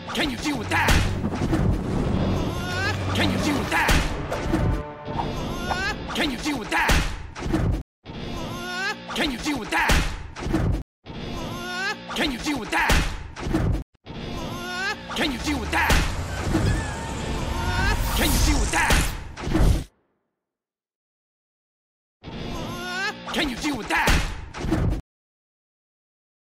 Can you deal with that? Can you deal with that? Can you deal with that? Can you deal with that? Can you deal with that? Can you deal with that? Can you deal with that? Can you deal with that?